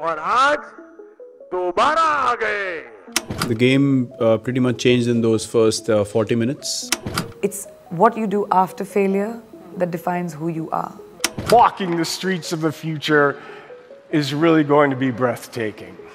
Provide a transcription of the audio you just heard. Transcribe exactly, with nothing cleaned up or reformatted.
और आज दोबारा आ गए. The game uh, pretty much changed in those first uh, forty minutes. It's what you do after failure that defines who you are. Walking the streets of the future is really going to be breathtaking.